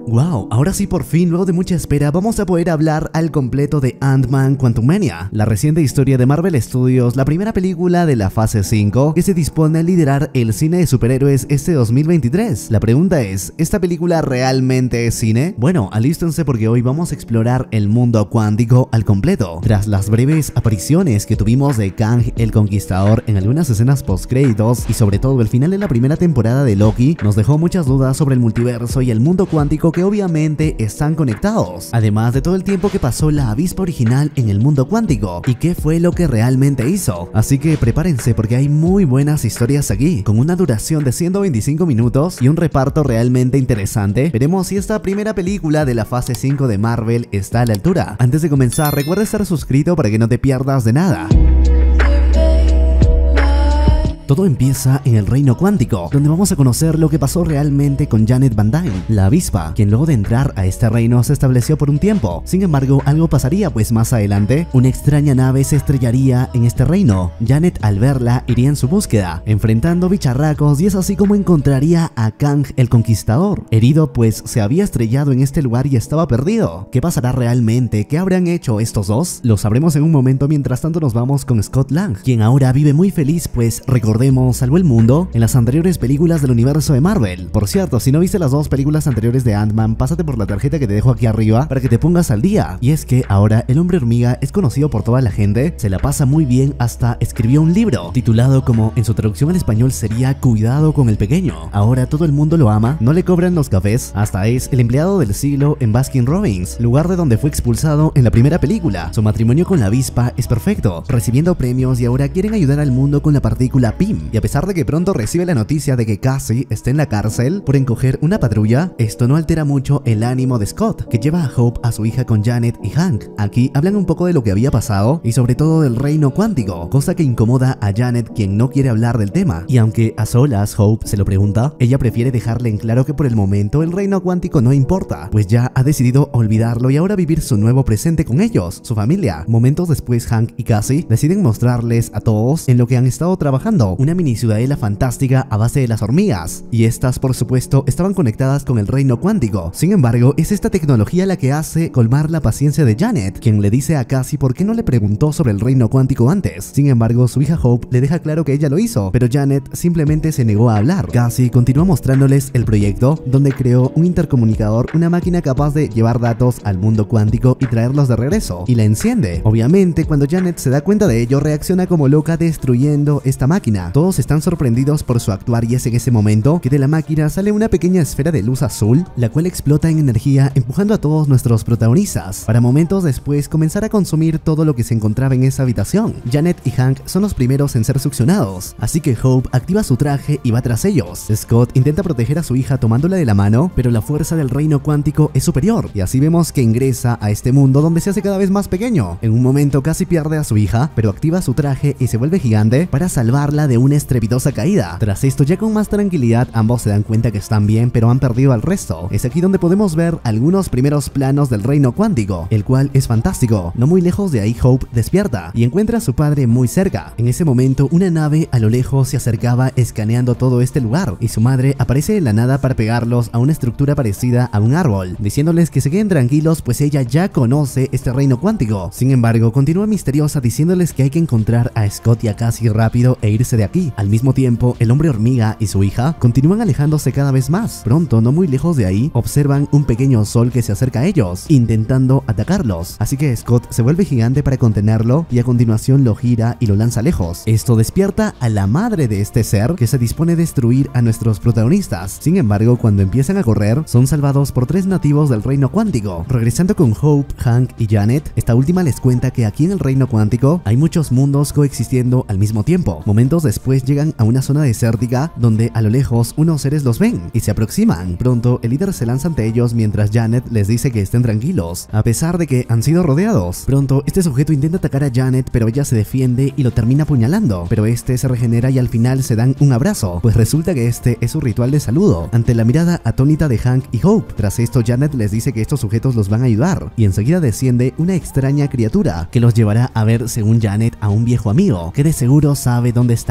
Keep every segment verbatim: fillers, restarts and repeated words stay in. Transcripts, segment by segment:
Wow, ahora sí por fin, luego de mucha espera, vamos a poder hablar al completo de Ant-Man Quantumania, la reciente historia de Marvel Studios, la primera película de la fase cinco que se dispone a liderar el cine de superhéroes este dos mil veintitrés. La pregunta es, ¿esta película realmente es cine? Bueno, alístense porque hoy vamos a explorar el mundo cuántico al completo. Tras las breves apariciones que tuvimos de Kang el Conquistador en algunas escenas postcréditos y sobre todo el final de la primera temporada de Loki, nos dejó muchas dudas sobre el multiverso y el mundo cuántico que obviamente están conectados, además de todo el tiempo que pasó la avispa original en el mundo cuántico y qué fue lo que realmente hizo. Así que prepárense porque hay muy buenas historias aquí, con una duración de ciento veinticinco minutos y un reparto realmente interesante. Veremos si esta primera película de la fase cinco de Marvel está a la altura. Antes de comenzar, recuerda estar suscrito para que no te pierdas de nada. Todo empieza en el reino cuántico, donde vamos a conocer lo que pasó realmente con Janet Van Dyne, la avispa, quien luego de entrar a este reino se estableció por un tiempo. Sin embargo, algo pasaría, pues más adelante, una extraña nave se estrellaría en este reino. Janet, al verla, iría en su búsqueda, enfrentando bicharracos, y es así como encontraría a Kang el Conquistador, herido pues se había estrellado en este lugar y estaba perdido. ¿Qué pasará realmente? ¿Qué habrán hecho estos dos? Lo sabremos en un momento. Mientras tanto nos vamos con Scott Lang, quien ahora vive muy feliz, pues recordemos salvó el mundo en las anteriores películas del universo de Marvel. Por cierto, si no viste las dos películas anteriores de Ant-Man, pásate por la tarjeta que te dejo aquí arriba para que te pongas al día. Y es que ahora el hombre hormiga es conocido por toda la gente, se la pasa muy bien, hasta escribió un libro titulado, como en su traducción al español sería Cuidado con el pequeño. Ahora todo el mundo lo ama, no le cobran los cafés, hasta es el empleado del siglo en Baskin Robbins, lugar de donde fue expulsado en la primera película. Su matrimonio con la avispa es perfecto, recibiendo premios, y ahora quieren ayudar al mundo con la partícula P I M. Y a pesar de que pronto recibe la noticia de que Cassie está en la cárcel por encoger una patrulla, esto no altera mucho el ánimo de Scott, que lleva a Hope a su hija con Janet y Hank. Aquí hablan un poco de lo que había pasado y sobre todo del reino cuántico, cosa que incomoda a Janet, quien no quiere hablar del tema. Y aunque a solas Hope se lo pregunta, ella prefiere dejarle en claro que por el momento el reino cuántico no importa, pues ya ha decidido olvidarlo y ahora vivir su nuevo presente con ellos, su familia. Momentos después, Hank y Cassie deciden mostrarles a todos en lo que han estado trabajando, una mini ciudadela fantástica a base de las hormigas, y estas por supuesto estaban conectadas con el reino cuántico. Sin embargo, es esta tecnología la que hace colmar la paciencia de Janet, quien le dice a Cassie por qué no le preguntó sobre el reino cuántico antes. Sin embargo, su hija Hope le deja claro que ella lo hizo, pero Janet simplemente se negó a hablar. Cassie continúa mostrándoles el proyecto, donde creó un intercomunicador, una máquina capaz de llevar datos al mundo cuántico y traerlos de regreso, y la enciende. Obviamente, cuando Janet se da cuenta de ello, reacciona como loca destruyendo esta máquina. Todos están sorprendidos por su actuar, y es en ese momento que de la máquina sale una pequeña esfera de luz azul, la cual explota en energía, empujando a todos nuestros protagonistas para momentos después comenzar a consumir todo lo que se encontraba en esa habitación. Janet y Hank son los primeros en ser succionados, así que Hope activa su traje y va tras ellos. Scott intenta proteger a su hija tomándola de la mano, pero la fuerza del reino cuántico es superior, y así vemos que ingresa a este mundo donde se hace cada vez más pequeño. En un momento casi pierde a su hija, pero activa su traje y se vuelve gigante para salvarla de una estrepitosa caída. Tras esto, ya con más tranquilidad, ambos se dan cuenta que están bien, pero han perdido al resto. Es aquí donde podemos ver algunos primeros planos del reino cuántico, el cual es fantástico. No muy lejos de ahí, Hope despierta y encuentra a su padre muy cerca. En ese momento, una nave a lo lejos se acercaba escaneando todo este lugar, y su madre aparece de la nada para pegarlos a una estructura parecida a un árbol, diciéndoles que se queden tranquilos, pues ella ya conoce este reino cuántico. Sin embargo, continúa misteriosa diciéndoles que hay que encontrar a Scott y a Cassie rápido e irse de aquí. Al mismo tiempo, el hombre hormiga y su hija continúan alejándose cada vez más. Pronto, no muy lejos de ahí, observan un pequeño sol que se acerca a ellos, intentando atacarlos. Así que Scott se vuelve gigante para contenerlo y a continuación lo gira y lo lanza lejos. Esto despierta a la madre de este ser, que se dispone a destruir a nuestros protagonistas. Sin embargo, cuando empiezan a correr, son salvados por tres nativos del reino cuántico. Regresando con Hope, Hank y Janet, esta última les cuenta que aquí en el reino cuántico hay muchos mundos coexistiendo al mismo tiempo. Momentos después llegan a una zona desértica donde a lo lejos unos seres los ven y se aproximan. Pronto el líder se lanza ante ellos mientras Janet les dice que estén tranquilos, a pesar de que han sido rodeados. Pronto este sujeto intenta atacar a Janet, pero ella se defiende y lo termina apuñalando, pero este se regenera y al final se dan un abrazo, pues resulta que este es su ritual de saludo ante la mirada atónita de Hank y Hope. Tras esto, Janet les dice que estos sujetos los van a ayudar, y enseguida desciende una extraña criatura que los llevará a ver, según Janet, a un viejo amigo que de seguro sabe dónde está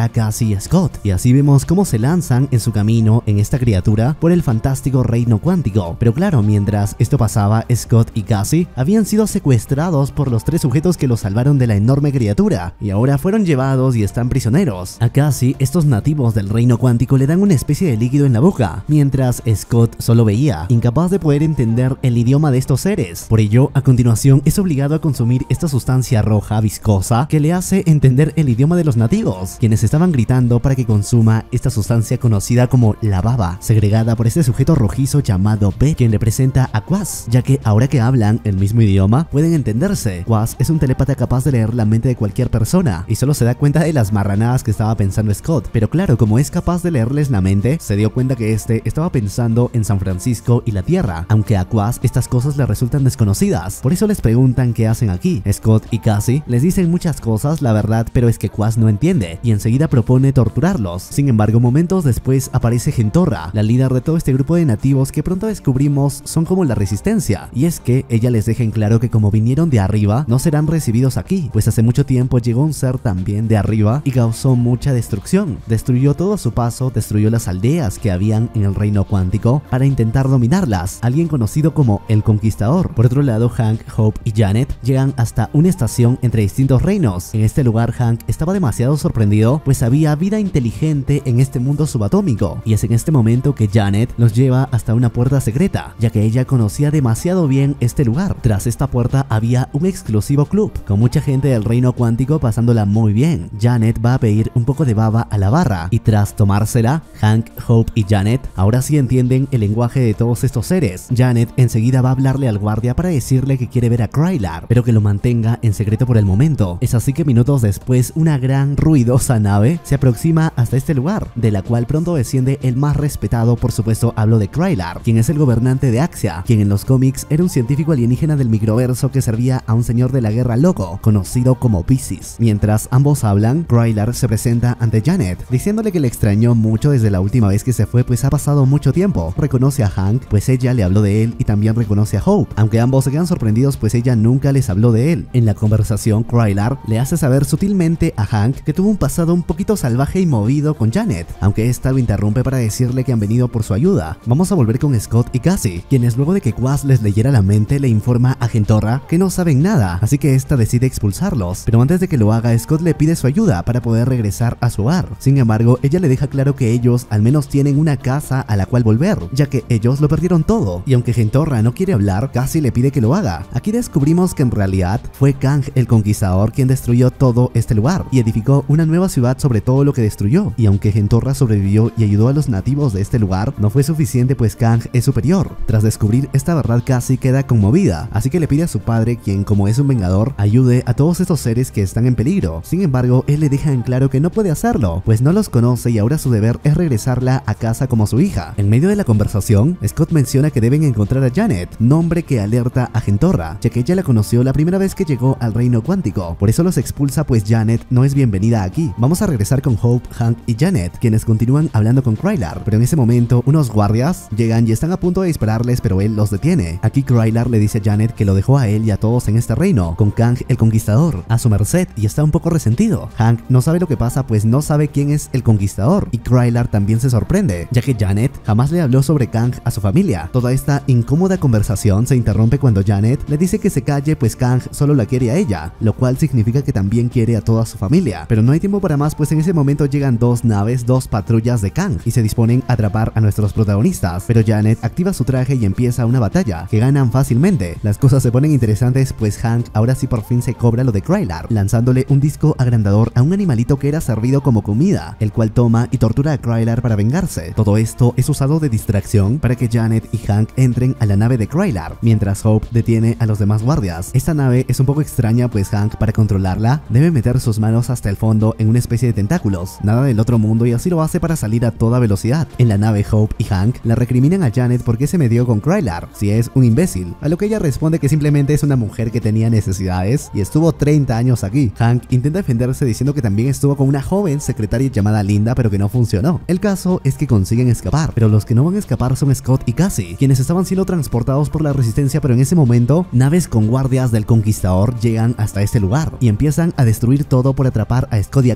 a Cassie y Scott, y así vemos cómo se lanzan en su camino en esta criatura por el fantástico reino cuántico. Pero claro, mientras esto pasaba, Scott y Cassie habían sido secuestrados por los tres sujetos que los salvaron de la enorme criatura, y ahora fueron llevados y están prisioneros. A Cassie, estos nativos del reino cuántico le dan una especie de líquido en la boca, mientras Scott solo veía, incapaz de poder entender el idioma de estos seres. Por ello, a continuación es obligado a consumir esta sustancia roja viscosa que le hace entender el idioma de los nativos, quienes estaban gritando para que consuma esta sustancia conocida como la baba, segregada por este sujeto rojizo llamado Beth, quien le presenta a Quas, ya que ahora que hablan el mismo idioma pueden entenderse. Quas es un telépata capaz de leer la mente de cualquier persona y solo se da cuenta de las marranadas que estaba pensando Scott, pero claro, como es capaz de leerles la mente, se dio cuenta que este estaba pensando en San Francisco y la Tierra, aunque a Quas estas cosas le resultan desconocidas. Por eso les preguntan qué hacen aquí. Scott y Cassie les dicen muchas cosas, la verdad, pero es que Quas no entiende y enseguida propone torturarlos. Sin embargo, momentos después aparece Gentorra, la líder de todo este grupo de nativos que pronto descubrimos son como la resistencia, y es que ella les deja en claro que como vinieron de arriba no serán recibidos aquí, pues hace mucho tiempo llegó un ser también de arriba y causó mucha destrucción. Destruyó todo a su paso, destruyó las aldeas que habían en el reino cuántico para intentar dominarlas, alguien conocido como el Conquistador. Por otro lado, Hank, Hope y Janet llegan hasta una estación entre distintos reinos. En este lugar Hank estaba demasiado sorprendido, pues había vida inteligente en este mundo subatómico, y es en este momento que Janet los lleva hasta una puerta secreta, ya que ella conocía demasiado bien este lugar. Tras esta puerta había un exclusivo club, con mucha gente del reino cuántico pasándola muy bien. Janet va a pedir un poco de baba a la barra, y tras tomársela, Hank, Hope y Janet ahora sí entienden el lenguaje de todos estos seres. Janet enseguida va a hablarle al guardia para decirle que quiere ver a Krylar, pero que lo mantenga en secreto por el momento. Es así que minutos después una gran ruidosa nave se aproxima hasta este lugar, de la cual pronto desciende el más respetado, por supuesto hablo de Krylar, quien es el gobernante de Axia, quien en los cómics era un científico alienígena del microverso que servía a un señor de la guerra loco, conocido como Pisces. Mientras ambos hablan, Krylar se presenta ante Janet, diciéndole que le extrañó mucho desde la última vez que se fue, pues ha pasado mucho tiempo. Reconoce a Hank, pues ella le habló de él, y también reconoce a Hope, aunque ambos se quedan sorprendidos pues ella nunca les habló de él. En la conversación, Krylar le hace saber sutilmente a Hank que tuvo un pasado un poquito salvaje y movido con Janet, aunque esta lo interrumpe para decirle que han venido por su ayuda. Vamos a volver con Scott y Cassie, quienes luego de que Quas les leyera la mente le informa a Gentorra que no saben nada, así que esta decide expulsarlos, pero antes de que lo haga, Scott le pide su ayuda para poder regresar a su hogar. Sin embargo, ella le deja claro que ellos al menos tienen una casa a la cual volver, ya que ellos lo perdieron todo, y aunque Gentorra no quiere hablar, Cassie le pide que lo haga. Aquí descubrimos que en realidad fue Kang el Conquistador quien destruyó todo este lugar y edificó una nueva ciudad sobre todo lo que destruyó, y aunque Gentorra sobrevivió y ayudó a los nativos de este lugar, no fue suficiente pues Kang es superior. Tras descubrir esta verdad, Cassie queda conmovida, así que le pide a su padre, quien como es un vengador, ayude a todos estos seres que están en peligro. Sin embargo, él le deja en claro que no puede hacerlo, pues no los conoce y ahora su deber es regresarla a casa como su hija. En medio de la conversación, Scott menciona que deben encontrar a Janet, nombre que alerta a Gentorra, ya que ella la conoció la primera vez que llegó al reino cuántico. Por eso los expulsa, pues Janet no es bienvenida aquí. Vamos a regresar con Hope, Hank y Janet, quienes continúan hablando con Krylar, pero en ese momento unos guardias llegan y están a punto de dispararles, pero él los detiene. Aquí Krylar le dice a Janet que lo dejó a él y a todos en este reino, con Kang el Conquistador, a su merced, y está un poco resentido. Hank no sabe lo que pasa, pues no sabe quién es el Conquistador, y Krylar también se sorprende, ya que Janet jamás le habló sobre Kang a su familia. Toda esta incómoda conversación se interrumpe cuando Janet le dice que se calle, pues Kang solo la quiere a ella, lo cual significa que también quiere a toda su familia. Pero no hay tiempo para más, pues en ese momento llegan dos naves, dos patrullas de Kang, y se disponen a atrapar a nuestros protagonistas. Pero Janet activa su traje y empieza una batalla, que ganan fácilmente. Las cosas se ponen interesantes, pues Hank ahora sí por fin se cobra lo de Krylar, lanzándole un disco agrandador a un animalito que era servido como comida, el cual toma y tortura a Krylar para vengarse. Todo esto es usado de distracción para que Janet y Hank entren a la nave de Krylar, mientras Hope detiene a los demás guardias. Esta nave es un poco extraña, pues Hank, para controlarla, debe meter sus manos hasta el fondo en una especie de tentáculos, nada del otro mundo, y así lo hace para salir a toda velocidad. En la nave, Hope y Hank la recriminan a Janet porque se metió con Krylar, si es un imbécil, a lo que ella responde que simplemente es una mujer que tenía necesidades y estuvo treinta años aquí. Hank intenta defenderse diciendo que también estuvo con una joven secretaria llamada Linda, pero que no funcionó. El caso es que consiguen escapar, pero los que no van a escapar son Scott y Cassie, quienes estaban siendo transportados por la resistencia, pero en ese momento naves con guardias del Conquistador llegan hasta este lugar y empiezan a destruir todo por atrapar a Scott y a Cassie.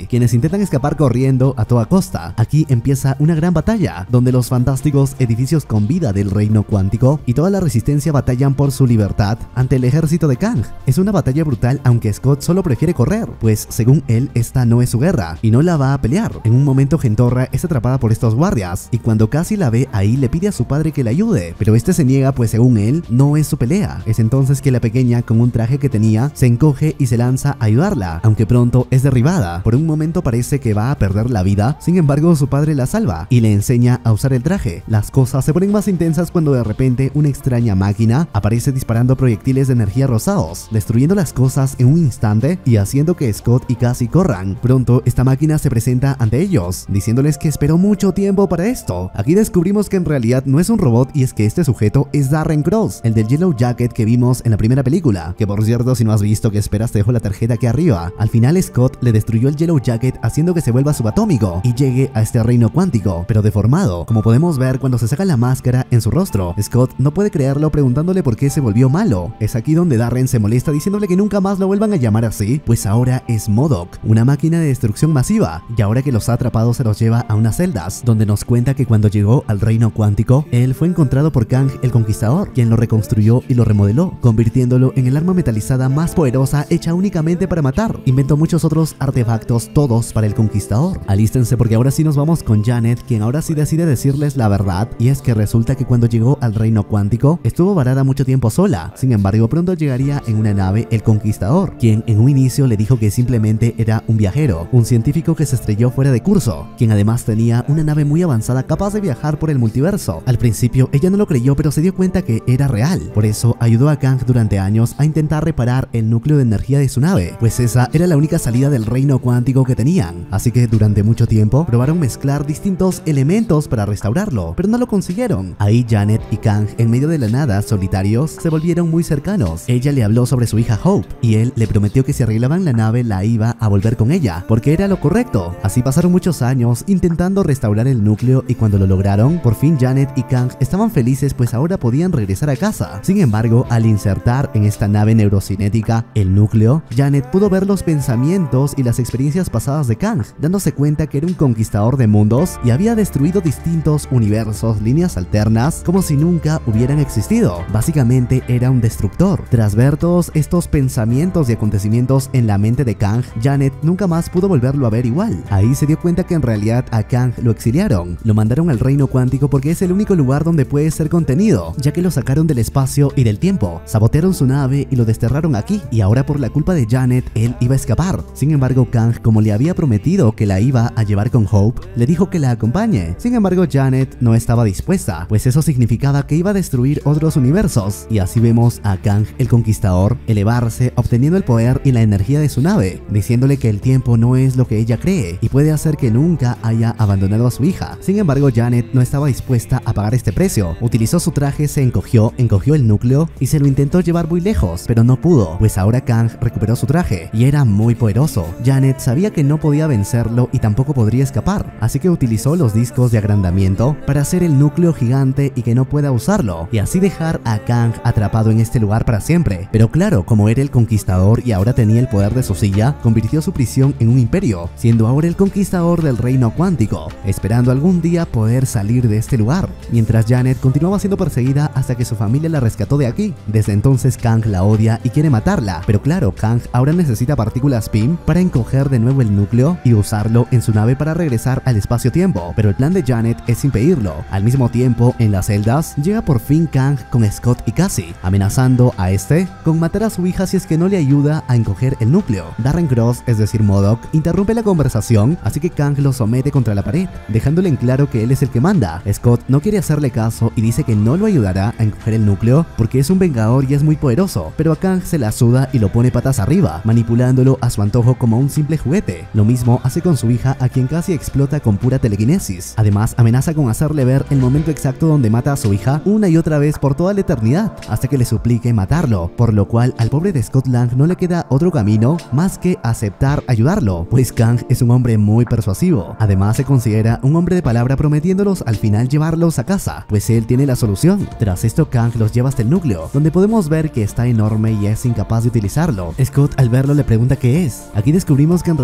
quienes intentan escapar corriendo a toda costa. Aquí empieza una gran batalla, donde los fantásticos edificios con vida del reino cuántico y toda la resistencia batallan por su libertad ante el ejército de Kang. Es una batalla brutal, aunque Scott solo prefiere correr, pues según él esta no es su guerra y no la va a pelear. En un momento Gentorra es atrapada por estos guardias y cuando casi la ve ahí le pide a su padre que la ayude, pero este se niega, pues según él no es su pelea. Es entonces que la pequeña, con un traje que tenía, se encoge y se lanza a ayudarla, aunque pronto es derribada. Por un momento parece que va a perder la vida, sin embargo su padre la salva y le enseña a usar el traje. Las cosas se ponen más intensas cuando de repente una extraña máquina aparece disparando proyectiles de energía rosados, destruyendo las cosas en un instante y haciendo que Scott y Cassie corran. Pronto esta máquina se presenta ante ellos, diciéndoles que esperó mucho tiempo para esto. Aquí descubrimos que en realidad no es un robot y es que este sujeto es Darren Cross, el del Yellow Jacket que vimos en la primera película, que por cierto, si no has visto, que esperas, te dejo la tarjeta aquí arriba. Al final Scott le destruyó el Yellow Jacket haciendo que se vuelva subatómico y llegue a este reino cuántico, pero deformado. Como podemos ver cuando se saca la máscara en su rostro, Scott no puede creerlo, preguntándole por qué se volvió malo. Es aquí donde Darren se molesta diciéndole que nunca más lo vuelvan a llamar así, pues ahora es M O D O K, una máquina de destrucción masiva, y ahora que los ha atrapado se los lleva a unas celdas, donde nos cuenta que cuando llegó al reino cuántico, él fue encontrado por Kang el Conquistador, quien lo reconstruyó y lo remodeló, convirtiéndolo en el arma metalizada más poderosa hecha únicamente para matar. Inventó muchos otros artefactos, todos para el Conquistador. Alístense porque ahora sí nos vamos con Janet, quien ahora sí decide decirles la verdad, y es que resulta que cuando llegó al reino cuántico estuvo varada mucho tiempo sola. Sin embargo, pronto llegaría en una nave el Conquistador, quien en un inicio le dijo que simplemente era un viajero, un científico que se estrelló fuera de curso, quien además tenía una nave muy avanzada capaz de viajar por el multiverso. Al principio ella no lo creyó, pero se dio cuenta que era real. Por eso ayudó a Kang durante años a intentar reparar el núcleo de energía de su nave, pues esa era la única salida del reino cuántico que tenían. Así que durante mucho tiempo probaron mezclar distintos elementos para restaurarlo, pero no lo consiguieron. Ahí Janet y Kang, en medio de la nada, solitarios, se volvieron muy cercanos. Ella le habló sobre su hija Hope y él le prometió que si arreglaban la nave la iba a volver con ella, porque era lo correcto. Así pasaron muchos años intentando restaurar el núcleo y cuando lo lograron, por fin Janet y Kang estaban felices, pues ahora podían regresar a casa. Sin embargo, al insertar en esta nave neurocinética el núcleo, Janet pudo ver los pensamientos y las experiencias pasadas de Kang, dándose cuenta que era un conquistador de mundos y había destruido distintos universos, líneas alternas, como si nunca hubieran existido. Básicamente era un destructor. Tras ver todos estos pensamientos y acontecimientos en la mente de Kang, Janet nunca más pudo volverlo a ver igual. Ahí se dio cuenta que en realidad a Kang lo exiliaron, lo mandaron al reino cuántico porque es el único lugar donde puede ser contenido, ya que lo sacaron del espacio y del tiempo, sabotearon su nave y lo desterraron aquí, y ahora por la culpa de Janet él iba a escapar. Sin embargo, Kang, como le había prometido que la iba a llevar con Hope, le dijo que la acompañe. Sin embargo, Janet no estaba dispuesta, pues eso significaba que iba a destruir otros universos, y así vemos a Kang el Conquistador elevarse, obteniendo el poder y la energía de su nave, diciéndole que el tiempo no es lo que ella cree y puede hacer que nunca haya abandonado a su hija. Sin embargo, Janet no estaba dispuesta a pagar este precio. Utilizó su traje, se encogió, encogió el núcleo y se lo intentó llevar muy lejos, pero no pudo, pues ahora Kang recuperó su traje y era muy poderoso. Janet sabía que no podía vencerlo y tampoco podría escapar, así que utilizó los discos de agrandamiento para hacer el núcleo gigante y que no pueda usarlo, y así dejar a Kang atrapado en este lugar para siempre. Pero claro, como era el conquistador y ahora tenía el poder de su silla, convirtió su prisión en un imperio, siendo ahora el conquistador del reino cuántico, esperando algún día poder salir de este lugar. Mientras Janet continuaba siendo perseguida hasta que su familia la rescató de aquí. Desde entonces Kang la odia y quiere matarla, pero claro, Kang ahora necesita partículas P I M para encoger de nuevo el núcleo y usarlo en su nave para regresar al espacio-tiempo, pero el plan de Janet es impedirlo. Al mismo tiempo, en las celdas, llega por fin Kang con Scott y Cassie, amenazando a este con matar a su hija si es que no le ayuda a encoger el núcleo. Darren Cross, es decir M O D O K, interrumpe la conversación, así que Kang lo somete contra la pared, dejándole en claro que él es el que manda. Scott no quiere hacerle caso y dice que no lo ayudará a encoger el núcleo porque es un vengador y es muy poderoso, pero a Kang se la suda y lo pone patas arriba, manipulándolo a su antojo como un simple juguete. Lo mismo hace con su hija, a quien casi explota con pura telequinesis. Además, amenaza con hacerle ver el momento exacto donde mata a su hija una y otra vez por toda la eternidad, hasta que le suplique matarlo, por lo cual al pobre de Scott Lang no le queda otro camino más que aceptar ayudarlo, pues Kang es un hombre muy persuasivo. Además, se considera un hombre de palabra, prometiéndolos al final llevarlos a casa, pues él tiene la solución. Tras esto, Kang los lleva hasta el núcleo, donde podemos ver que está enorme y es incapaz de utilizarlo. Scott, al verlo, le pregunta qué es. Aquí descubrimos que en realidad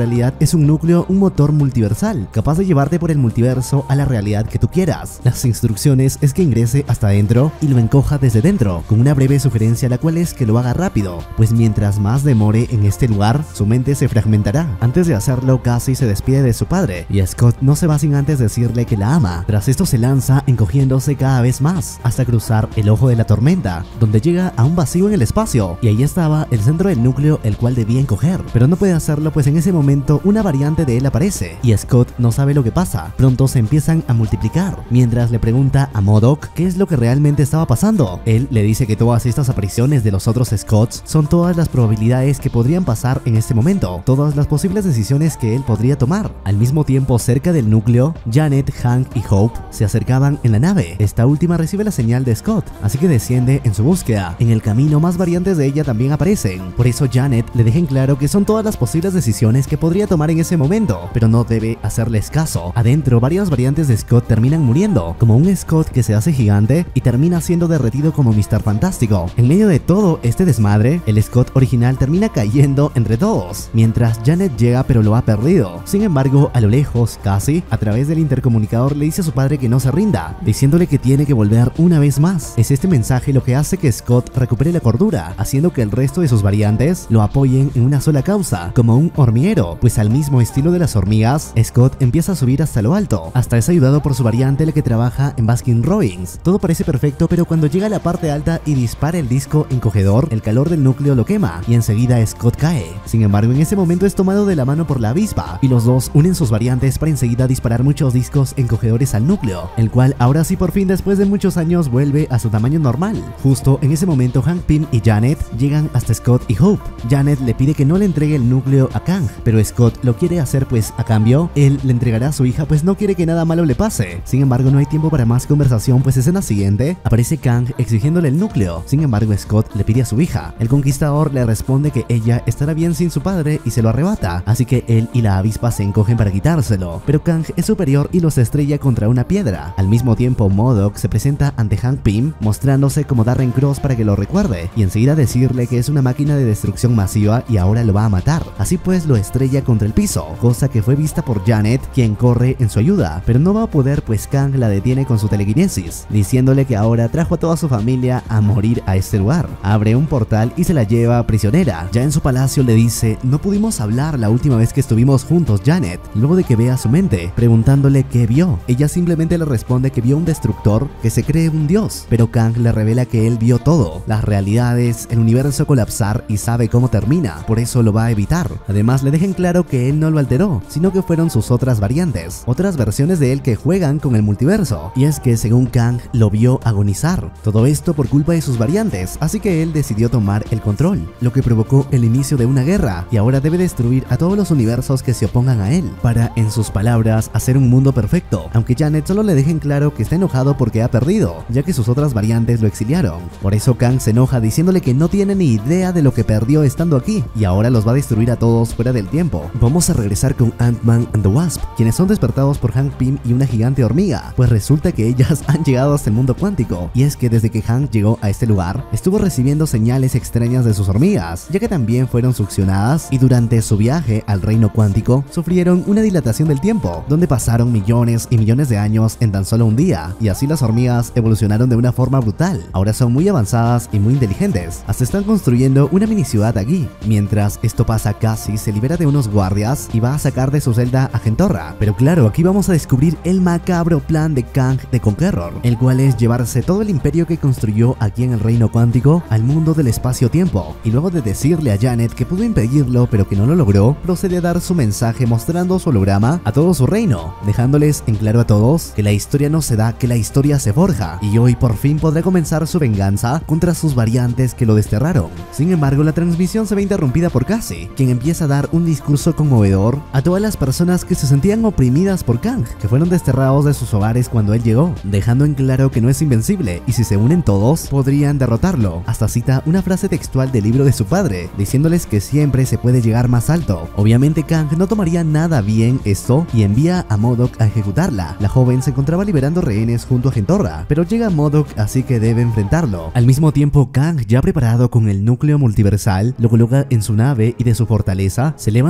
realidad es un núcleo, un motor multiversal, capaz de llevarte por el multiverso a la realidad que tú quieras. Las instrucciones es que ingrese hasta adentro y lo encoja desde dentro, con una breve sugerencia la cual es que lo haga rápido, pues mientras más demore en este lugar, su mente se fragmentará. Antes de hacerlo, Cassie se despide de su padre, y Scott no se va sin antes decirle que la ama. Tras esto se lanza encogiéndose cada vez más, hasta cruzar el ojo de la tormenta, donde llega a un vacío en el espacio, y ahí estaba el centro del núcleo el cual debía encoger, pero no puede hacerlo pues en ese momento una variante de él aparece, y Scott no sabe lo que pasa. Pronto se empiezan a multiplicar, mientras le pregunta a M O D O K qué es lo que realmente estaba pasando. Él le dice que todas estas apariciones de los otros Scotts son todas las probabilidades que podrían pasar en este momento, todas las posibles decisiones que él podría tomar. Al mismo tiempo, cerca del núcleo, Janet, Hank y Hope se acercaban en la nave. Esta última recibe la señal de Scott, así que desciende en su búsqueda. En el camino, más variantes de ella también aparecen, por eso Janet le deja en claro que son todas las posibles decisiones que podría tomar en ese momento, pero no debe hacerles caso. Adentro, varias variantes de Scott terminan muriendo, como un Scott que se hace gigante y termina siendo derretido como míster Fantástico. En medio de todo este desmadre, el Scott original termina cayendo entre todos, mientras Janet llega pero lo ha perdido. Sin embargo, a lo lejos, Cassie, a través del intercomunicador, le dice a su padre que no se rinda, diciéndole que tiene que volver una vez más. Es este mensaje lo que hace que Scott recupere la cordura, haciendo que el resto de sus variantes lo apoyen en una sola causa, como un hormiguero, pues al mismo estilo de las hormigas, Scott empieza a subir hasta lo alto. Hasta es ayudado por su variante, la que trabaja en Baskin Robbins. Todo parece perfecto, pero cuando llega a la parte alta y dispara el disco encogedor, el calor del núcleo lo quema y enseguida Scott cae. Sin embargo, en ese momento es tomado de la mano por la avispa y los dos unen sus variantes para enseguida disparar muchos discos encogedores al núcleo, el cual ahora sí por fin después de muchos años vuelve a su tamaño normal. Justo en ese momento, Hank Pym y Janet llegan hasta Scott y Hope. Janet le pide que no le entregue el núcleo a Kang, pero Scott lo quiere hacer, pues a cambio él le entregará a su hija, pues no quiere que nada malo le pase. Sin embargo, no hay tiempo para más conversación, pues escena siguiente aparece Kang exigiéndole el núcleo. Sin embargo, Scott le pide a su hija. El conquistador le responde que ella estará bien sin su padre y se lo arrebata, así que él y la avispa se encogen para quitárselo, pero Kang es superior y los estrella contra una piedra. Al mismo tiempo, M O D O K se presenta ante Hank Pym mostrándose como Darren Cross para que lo recuerde y enseguida decirle que es una máquina de destrucción masiva y ahora lo va a matar. Así pues, lo estrella contra el piso, cosa que fue vista por Janet, quien corre en su ayuda, pero no va a poder pues Kang la detiene con su telequinesis, diciéndole que ahora trajo a toda su familia a morir a este lugar. Abre un portal y se la lleva prisionera. Ya en su palacio le dice: no pudimos hablar la última vez que estuvimos juntos, Janet. Luego de que vea su mente, preguntándole qué vio, ella simplemente le responde que vio un destructor que se cree un dios, pero Kang le revela que él vio todo, las realidades, el universo colapsar y sabe cómo termina, por eso lo va a evitar. Además, le dejan claro que él no lo alteró, sino que fueron sus otras variantes, otras versiones de él que juegan con el multiverso, y es que según Kang lo vio agonizar, todo esto por culpa de sus variantes, así que él decidió tomar el control, lo que provocó el inicio de una guerra, y ahora debe destruir a todos los universos que se opongan a él, para, en sus palabras, hacer un mundo perfecto, aunque Janet solo le dejen claro que está enojado porque ha perdido, ya que sus otras variantes lo exiliaron. Por eso Kang se enoja diciéndole que no tiene ni idea de lo que perdió estando aquí, y ahora los va a destruir a todos fuera del tiempo. Vamos a regresar con Ant-Man and the Wasp, quienes son despertados por Hank Pym y una gigante hormiga, pues resulta que ellas han llegado hasta el mundo cuántico, y es que desde que Hank llegó a este lugar, estuvo recibiendo señales extrañas de sus hormigas, ya que también fueron succionadas, y durante su viaje al reino cuántico, sufrieron una dilatación del tiempo, donde pasaron millones y millones de años en tan solo un día, y así las hormigas evolucionaron de una forma brutal. Ahora son muy avanzadas y muy inteligentes, hasta están construyendo una mini ciudad aquí. Mientras esto pasa, Cassie se libera de unos guardias y va a sacar de su celda a Gentorra, pero claro, aquí vamos a descubrir el macabro plan de Kang the Conqueror, el cual es llevarse todo el imperio que construyó aquí en el reino cuántico al mundo del espacio-tiempo, y luego de decirle a Janet que pudo impedirlo pero que no lo logró, procede a dar su mensaje mostrando su holograma a todo su reino, dejándoles en claro a todos que la historia no se da, que la historia se forja, y hoy por fin podrá comenzar su venganza contra sus variantes que lo desterraron. Sin embargo, la transmisión se ve interrumpida por Cassie, quien empieza a dar un discurso conmovedor a todas las personas que se sentían oprimidas por Kang, que fueron desterrados de sus hogares cuando él llegó, dejando en claro que no es invencible y si se unen todos, podrían derrotarlo. Hasta cita una frase textual del libro de su padre, diciéndoles que siempre se puede llegar más alto. Obviamente Kang no tomaría nada bien esto y envía a M O D O K a ejecutarla. La joven se encontraba liberando rehenes junto a Gentorra, pero llega M O D O K, así que debe enfrentarlo. Al mismo tiempo, Kang, ya preparado con el núcleo multiversal, lo coloca en su nave y de su fortaleza se elevan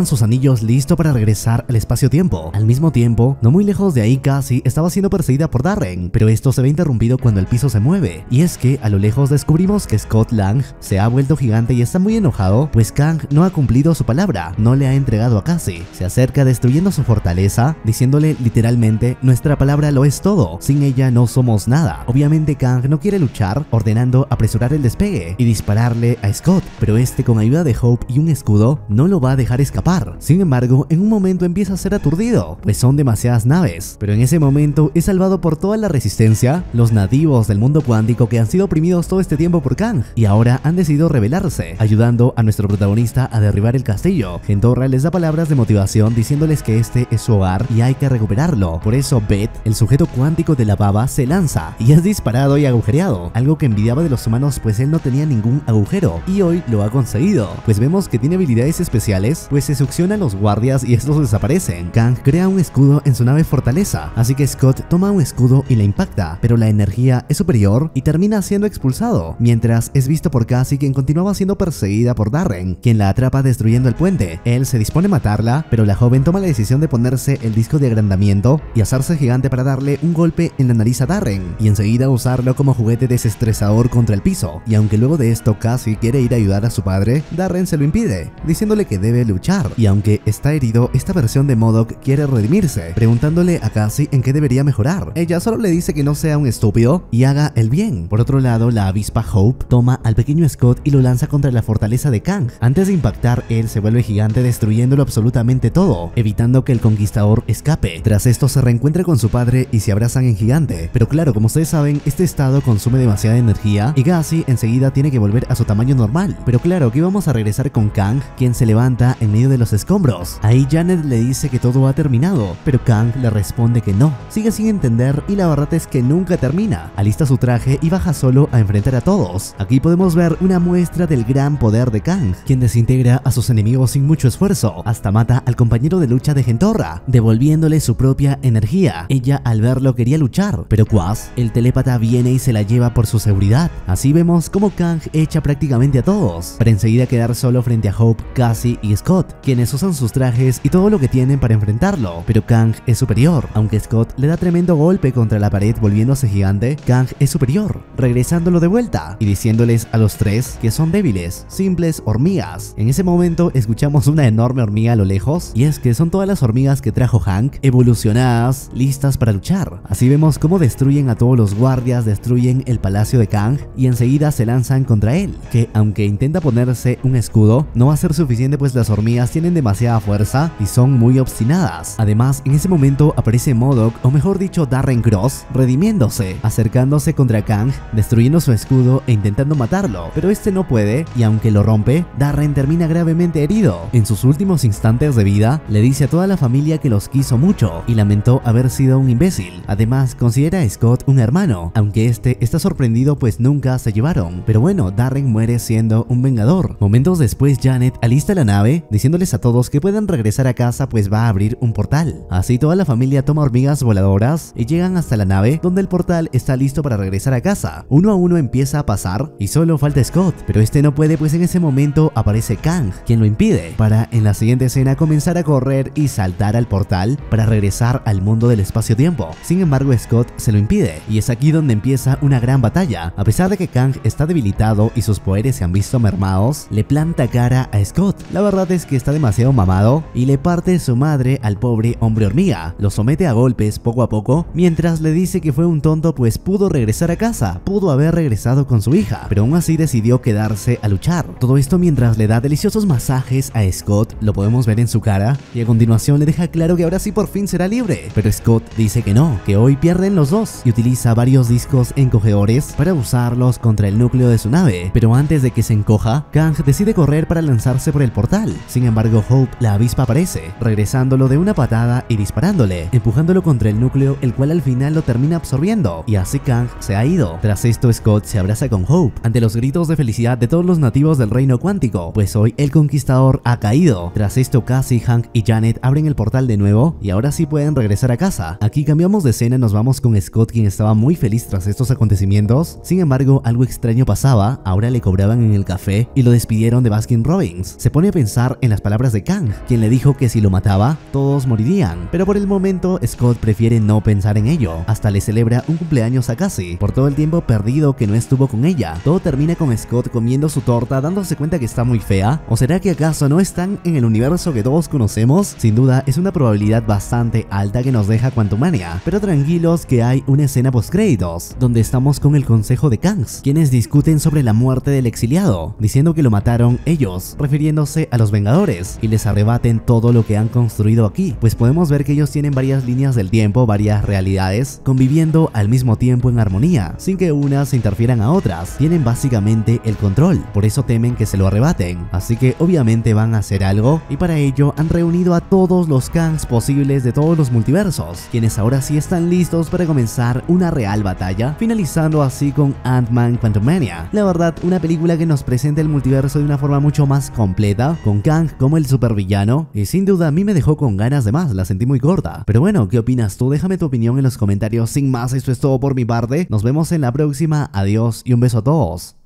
toman sus anillos listo para regresar al espacio-tiempo. Al mismo tiempo, no muy lejos de ahí, Cassie estaba siendo perseguida por Darren, pero esto se ve interrumpido cuando el piso se mueve. Y es que a lo lejos descubrimos que Scott Lang se ha vuelto gigante y está muy enojado, pues Kang no ha cumplido su palabra, no le ha entregado a Cassie. Se acerca destruyendo su fortaleza, diciéndole literalmente: nuestra palabra lo es todo, sin ella no somos nada. Obviamente Kang no quiere luchar, ordenando apresurar el despegue y dispararle a Scott, pero este, con ayuda de Hope y un escudo, no lo va a dejar escapar. Sin embargo, en un momento empieza a ser aturdido, pues son demasiadas naves, pero en ese momento es salvado por toda la resistencia, los nativos del mundo cuántico que han sido oprimidos todo este tiempo por Kang y ahora han decidido rebelarse, ayudando a nuestro protagonista a derribar el castillo. Jentorra les da palabras de motivación diciéndoles que este es su hogar y hay que recuperarlo. Por eso Beth, el sujeto cuántico de la baba, se lanza y es disparado y agujereado, algo que envidiaba de los humanos, pues él no tenía ningún agujero y hoy lo ha conseguido, pues vemos que tiene habilidades especiales, pues se succiona a los guardias y estos desaparecen. Kang crea un escudo en su nave fortaleza, así que Scott toma un escudo y le impacta, pero la energía es superior y termina siendo expulsado, mientras es visto por Cassie, quien continuaba siendo perseguida por Darren, quien la atrapa destruyendo el puente. Él se dispone a matarla, pero la joven toma la decisión de ponerse el disco de agrandamiento y hacerse gigante para darle un golpe en la nariz a Darren y enseguida usarlo como juguete desestresador contra el piso. Y aunque luego de esto Cassie quiere ir a ayudar a su padre, Darren se lo impide, diciéndole que debe luchar. Y aunque está herido, esta versión de MODOK quiere redimirse, preguntándole a Cassie en qué debería mejorar. Ella solo le dice que no sea un estúpido y haga el bien. Por otro lado, la avispa Hope toma al pequeño Scott y lo lanza contra la fortaleza de Kang. Antes de impactar, él se vuelve gigante, destruyéndolo absolutamente todo, evitando que el conquistador escape. Tras esto se reencuentra con su padre y se abrazan en gigante. Pero claro, como ustedes saben, este estado consume demasiada energía y Cassie enseguida tiene que volver a su tamaño normal. Pero claro, que vamos a regresar con Kang, quien se levanta en medio de los escombros. Ahí Janet le dice que todo ha terminado, pero Kang le responde que no, sigue sin entender y la verdad es que nunca termina. Alista su traje y baja solo a enfrentar a todos. Aquí podemos ver una muestra del gran poder de Kang, quien desintegra a sus enemigos sin mucho esfuerzo, hasta mata al compañero de lucha de Jentorra, devolviéndole su propia energía. Ella al verlo quería luchar, pero Quas, el telépata, viene y se la lleva por su seguridad. Así vemos cómo Kang echa prácticamente a todos, para enseguida quedar solo frente a Hope, Cassie y Scott, quienes usan sus trajes y todo lo que tienen para enfrentarlo. Pero Kang es superior. Aunque Scott le da tremendo golpe contra la pared volviéndose gigante, Kang es superior, regresándolo de vuelta y diciéndoles a los tres que son débiles, simples hormigas. En ese momento escuchamos una enorme hormiga a lo lejos, y es que son todas las hormigas que trajo Hank, evolucionadas, listas para luchar. Así vemos cómo destruyen a todos los guardias, destruyen el palacio de Kang y enseguida se lanzan contra él, que aunque intenta ponerse un escudo, no va a ser suficiente, pues las hormigas tienen demasiada fuerza y son muy obstinadas. Además, en ese momento aparece MODOK, o mejor dicho Darren Cross, redimiéndose, acercándose contra Kang, destruyendo su escudo e intentando matarlo, pero este no puede y aunque lo rompe, Darren termina gravemente herido. En sus últimos instantes de vida, le dice a toda la familia que los quiso mucho y lamentó haber sido un imbécil. Además, considera a Scott un hermano, aunque este está sorprendido pues nunca se llevaron. Pero bueno, Darren muere siendo un vengador. Momentos después, Janet alista la nave, diciéndoles a todos que pueden regresar a casa pues va a abrir un portal. Así toda la familia toma hormigas voladoras y llegan hasta la nave, donde el portal está listo para regresar a casa. Uno a uno empieza a pasar y solo falta Scott, pero este no puede, pues en ese momento aparece Kang, quien lo impide, para en la siguiente escena comenzar a correr y saltar al portal para regresar al mundo del espacio-tiempo. Sin embargo, Scott se lo impide y es aquí donde empieza una gran batalla. A pesar de que Kang está debilitado y sus poderes se han visto mermados, le planta cara a Scott. La verdad es que está demasiado mamado y le parte su madre al pobre hombre hormiga. Lo somete a golpes poco a poco, mientras le dice que fue un tonto pues pudo regresar a casa, pudo haber regresado con su hija, pero aún así decidió quedarse a luchar. Todo esto mientras le da deliciosos masajes a Scott, lo podemos ver en su cara, y a continuación le deja claro que ahora sí por fin será libre. Pero Scott dice que no, que hoy pierden los dos, y utiliza varios discos encogedores para usarlos contra el núcleo de su nave. Pero antes de que se encoja, Kang decide correr para lanzarse por el portal. Sin embargo, Hope, la avispa, aparece, regresándolo de una patada y disparándole, empujándolo contra el núcleo, el cual al final lo termina absorbiendo, y así Kang se ha ido. Tras esto, Scott se abraza con Hope, ante los gritos de felicidad de todos los nativos del reino cuántico, pues hoy el conquistador ha caído. Tras esto, Cassie, Hank y Janet abren el portal de nuevo y ahora sí pueden regresar a casa. Aquí cambiamos de escena, nos vamos con Scott, quien estaba muy feliz tras estos acontecimientos. Sin embargo, algo extraño pasaba, ahora le cobraban en el café y lo despidieron de Baskin Robbins. Se pone a pensar en las palabras palabras de Kang, quien le dijo que si lo mataba, todos morirían. Pero por el momento, Scott prefiere no pensar en ello. Hasta le celebra un cumpleaños a Cassie por todo el tiempo perdido que no estuvo con ella. Todo termina con Scott comiendo su torta, dándose cuenta que está muy fea. ¿O será que acaso no están en el universo que todos conocemos? Sin duda, es una probabilidad bastante alta que nos deja Quantumania. Pero tranquilos que hay una escena postcréditos, donde estamos con el consejo de Kangs, quienes discuten sobre la muerte del exiliado, diciendo que lo mataron ellos, refiriéndose a los Vengadores, y les arrebaten todo lo que han construido aquí. Pues podemos ver que ellos tienen varias líneas del tiempo, varias realidades, conviviendo al mismo tiempo en armonía, sin que unas se interfieran a otras. Tienen básicamente el control, por eso temen que se lo arrebaten. Así que obviamente van a hacer algo, y para ello han reunido a todos los Kangs posibles de todos los multiversos, quienes ahora sí están listos para comenzar una real batalla, finalizando así con Ant-Man Quantumania. La verdad, una película que nos presenta el multiverso de una forma mucho más completa, con Kang como el supervillano, y sin duda a mí me dejó con ganas de más, la sentí muy corta. Pero bueno, ¿qué opinas tú? Déjame tu opinión en los comentarios. Sin más, esto es todo por mi parte, nos vemos en la próxima, adiós y un beso a todos.